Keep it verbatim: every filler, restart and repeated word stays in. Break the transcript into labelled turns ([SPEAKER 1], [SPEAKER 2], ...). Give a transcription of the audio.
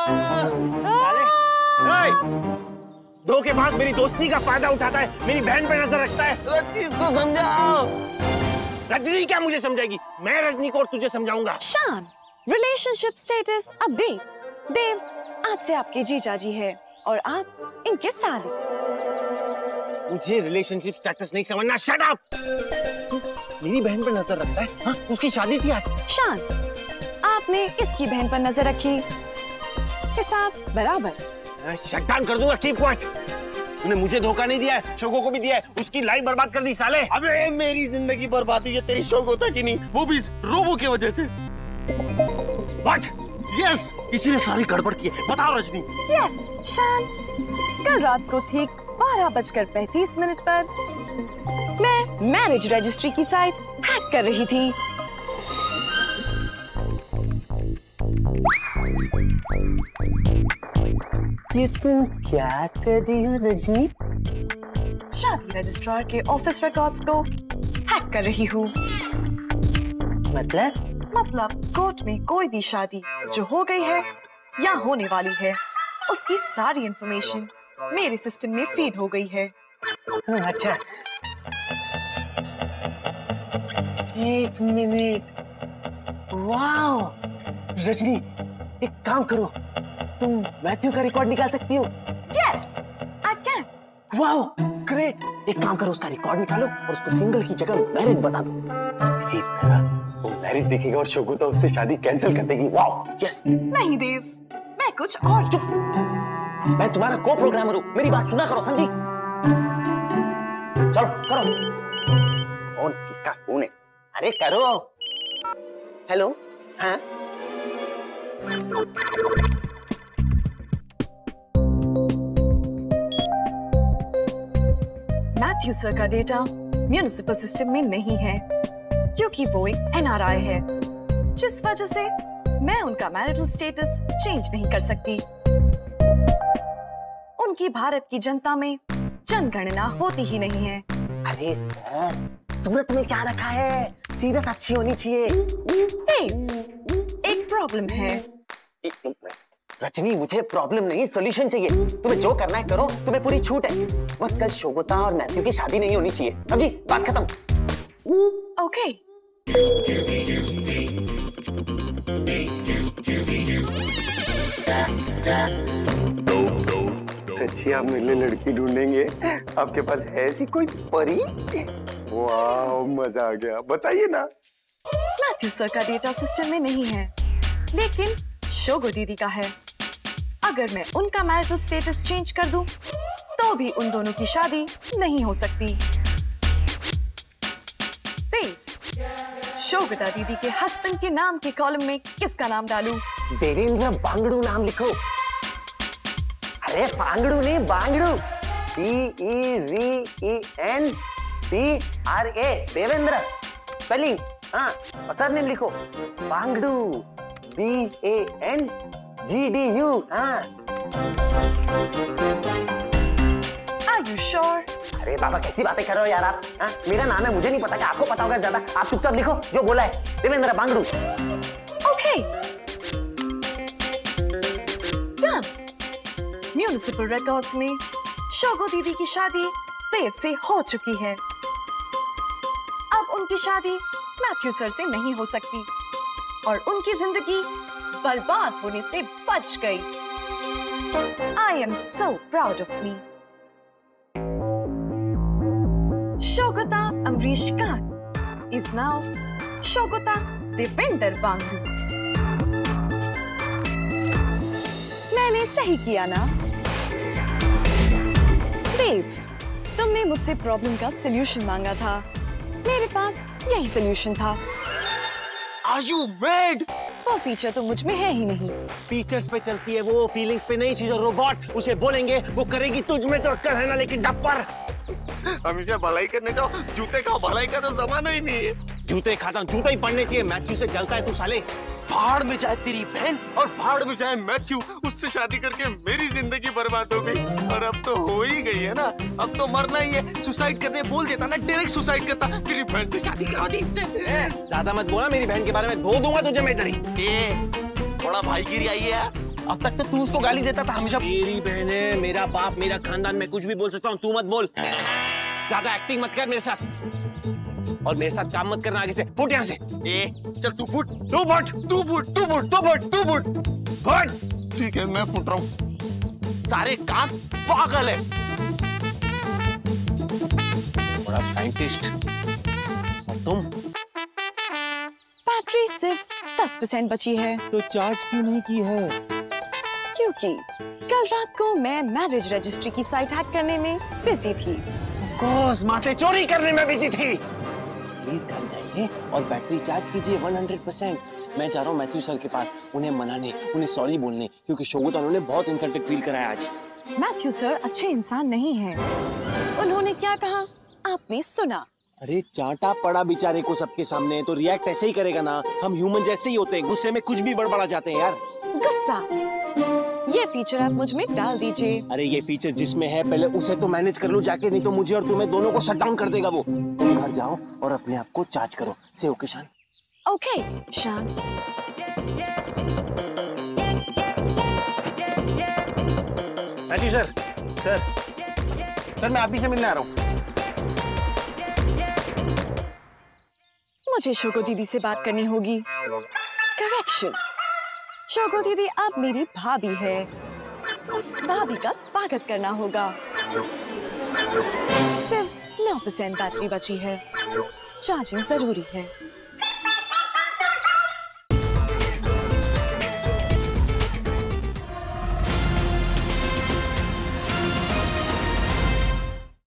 [SPEAKER 1] धोखेबाज मेरी दोस्ती का फायदा उठाता है, मेरी बहन पे नजर रखता है।
[SPEAKER 2] रजनी इसको समझाओ।
[SPEAKER 1] रजनी क्या मुझे समझाएगी? मैं रजनी को और तुझे समझाऊंगा।
[SPEAKER 3] शान, रिलेशनशिप स्टेटस अपडेट। देव आज से आपके जीजा जी है और आप इनके साले।
[SPEAKER 1] मुझे रिलेशनशिप स्टेटस नहीं समझना। Shut up. मेरी बहन पर नजर रखता है। हाँ, उसकी शादी थी आज।
[SPEAKER 3] शान, आपने इसकी बहन पर नजर रखी, हिसाब बराबर।
[SPEAKER 1] शट डाउन कर दूंगा। Keep quiet. तूने मुझे धोखा नहीं दिया है, शोको को भी दिया है। उसकी लाइफ बर्बाद कर दी साले।
[SPEAKER 2] अबे मेरी जिंदगी बर्बाद हुई है तेरी शोकोता की नहीं, वो भी इस रोबो की वजह से।
[SPEAKER 1] What?
[SPEAKER 2] यस, इसी ने सारी गड़बड़ की है। बताओ रजनी।
[SPEAKER 3] यस शान, कल रात को ठीक बारह बजकर पैंतीस मिनट पर मैं मैरिज रजिस्ट्री की साइट हैक कर रही थी।
[SPEAKER 2] ये तुम क्या कर रही हो रजनी?
[SPEAKER 3] शादी रजिस्ट्रार के ऑफिस रिकॉर्ड्स को हैक कर रही हूँ।
[SPEAKER 2] मतलब?
[SPEAKER 3] मतलब कोर्ट में कोई भी शादी जो हो गई है या होने वाली है, उसकी सारी इंफॉर्मेशन मेरे सिस्टम में फीड हो गई है।
[SPEAKER 2] अच्छा, एक मिनट। वाओ रजनी, एक काम करो, तुम मैथ्यू का रिकॉर्ड निकाल सकती हो।
[SPEAKER 3] Yes I can.
[SPEAKER 2] Wow great. एक काम करो, उसका रिकॉर्ड निकालो और उसको सिंगल की जगह मैरिड बता दो। इसी तरह वो मैरिड दिखेगा और शोगुता उससे शादी कैंसिल कर देगी। Wow yes.
[SPEAKER 3] नहीं देव, मैं कुछ और।
[SPEAKER 2] चुप, मैं तुम्हारा को प्रोग्रामर हूँ, मेरी बात सुना करो, समझी? चलो करो। कौन किसका फोन है? अरे करो। हेलो। हाँ
[SPEAKER 3] मैथ्यू सर का डेटा म्युनिसिपल सिस्टम में नहीं है क्योंकि वो एक एन आर आई है, जिस वजह से मैं उनका मैरिटल स्टेटस चेंज नहीं कर सकती। उनकी भारत की जनता में जनगणना होती ही नहीं है।
[SPEAKER 2] अरे सर, सूरत में क्या रखा है? सीरत अच्छी होनी चाहिए।
[SPEAKER 3] एक प्रॉब्लम है।
[SPEAKER 2] रजनी, मुझे प्रॉब्लम नहीं, सॉल्यूशन चाहिए। तुम्हें जो करना है करो, तुम्हें पूरी छूट है। बस कल शोगुता और मैथ्यू की शादी नहीं होनी चाहिए, समझी? बात खत्म।
[SPEAKER 3] ओके।
[SPEAKER 4] सच्ची आप मेरे लिए लड़की ढूंढेंगे? आपके पास है ऐसी कोई परी? वाह मजा आ गया, बताइए ना।
[SPEAKER 3] मैथ्यू सर का डेटा सिस्टम में नहीं है, लेकिन शोगो दीदी का है। अगर मैं उनका मैरिटल स्टेटस चेंज कर दूं, तो भी उन दोनों की शादी नहीं हो सकती। देव, शोगता दीदी के हस्बैंड के नाम के कॉलम में किसका नाम डालूं?
[SPEAKER 2] देवेंद्र बांगड़ू नाम लिखो। अरे बांगड़ू नहीं, Bangdu. D E V E N D R A, Devendra spelling. हाँ, और सरनेम लिखो Bangdu, B A N G D U. हाँ।
[SPEAKER 3] Are you sure?
[SPEAKER 2] अरे बाबा कैसी बातें कर रहे हो यार आप? हाँ, मेरा नाम है, मुझे नहीं पता, क्या आपको पता होगा ज्यादा? आप चुपचाप लिखो जो बोला है, Devendra Bangdu.
[SPEAKER 3] Okay. Done. Municipal records में शोगो दीदी की शादी देव से हो चुकी है। अब उनकी शादी मैथ्यू सर से नहीं हो सकती और उनकी जिंदगी बर्बाद होने से बच गई। I am so proud of me. Shogota Amrish Khan is now Shogota Devender Bangru. मैंने सही किया ना? देव, तुमने मुझसे प्रॉब्लम का सलूशन मांगा था, मेरे पास यही सलूशन था।
[SPEAKER 2] Are you mad?
[SPEAKER 3] वो फीचर तो मुझ में है ही नहीं।
[SPEAKER 1] फीचर्स पे चलती है वो, फीलिंग्स पे नहीं। She's a robot. उसे बोलेंगे वो करेगी, तुझ में तो अक्कल है ना, लेकिन डब्बर।
[SPEAKER 4] हमेशा भलाई करने जाओ, जूते का भलाई का तो जमाना ही नहीं है।
[SPEAKER 1] जूते खाता हूँ, जूते ही पढ़ने चाहिए। मैथ्यू से जलता है तू साले।
[SPEAKER 4] भाड़ में जाए तेरी बहन और भाड़ में जाए मैथ्यू, उससे शादी करके मेरी जिंदगी बर्बाद हो गई। और अब तो हो ही गई है ना, अब तो मरना ही है। सुसाइड करने बोल देता ना, डायरेक्ट सुसाइड करता। तेरी बहन से शादी करा दी इसने।
[SPEAKER 1] ज्यादा मत बोला मेरी बहन के बारे में, धो दूंगा तुझे मैं इधर ही।
[SPEAKER 4] बड़ा भाईगिरी आई है। अब तक तो तू उसको गाली देता था हमेशा।
[SPEAKER 1] मेरी बहन है, मेरा बाप, मेरा खानदान, मैं कुछ भी बोल सकता हूँ, तू मत बोल। ज्यादा एक्टिंग मत कर मेरे साथ और मेरे साथ काम मत करना आगे से। फुट यहाँ से।
[SPEAKER 4] ए चल तू फुट,
[SPEAKER 1] तू फुट,
[SPEAKER 4] तू फुट, तू फुट, तू फुट, तू फुट,
[SPEAKER 1] फुट।
[SPEAKER 4] ठीक है मैं फुट रहा हूँ। सारे कान पागल है।
[SPEAKER 1] बड़ा साइंटिस्ट। और तुम?
[SPEAKER 3] बैटरी सिर्फ दस परसेंट बची है।
[SPEAKER 1] तो चार्ज क्यों नहीं की है?
[SPEAKER 3] क्योंकि कल रात को मैं मैरिज रजिस्ट्री की साइट हैक करने में बिजी थी।
[SPEAKER 1] ऑफ कोर्स, माते चोरी करने में बिजी थी। प्लीज घर जाइए और बैटरी चार्ज कीजिए सौ परसेंट। मैं जा रहा हूँ मैथ्यू सर के पास, उन्हें मनाने, उन्हें सॉरी बोलने, क्योंकि शोगो उन्होंने बहुत इंसल्टेड फील कराया आज।
[SPEAKER 3] मैथ्यू सर अच्छे इंसान नहीं हैं। उन्होंने क्या कहा आपने सुना?
[SPEAKER 1] अरे चाटा पड़ा बेचारे को सबके सामने, तो रिएक्ट ऐसे ही करेगा ना। हम ह्यूमन जैसे ही होते हैं, गुस्से में कुछ भी बड़बड़ा जाते हैं यार।
[SPEAKER 3] गुस्सा, ये फीचर आप मुझ में डाल दीजिए।
[SPEAKER 1] अरे ये फीचर जिसमें है पहले उसे तो मैनेज कर लो जाके, नहीं तो मुझे और तुम्हें दोनों को शट डाउन कर देगा वो। तुम घर जाओ और अपने आप को चार्ज करो। से ओके शान?
[SPEAKER 3] ओके शान।
[SPEAKER 1] मैथ्यू सर, सर, सर मैं आप ही से मिलने आ रहा हूँ।
[SPEAKER 3] मुझे शोको दीदी से बात करनी होगी। करेक्शन, शोको दीदी अब मेरी भाभी है। भाभी का स्वागत करना होगा। सिर्फ नौ परसेंट बैटरी बची है, चार्जिंग जरूरी है।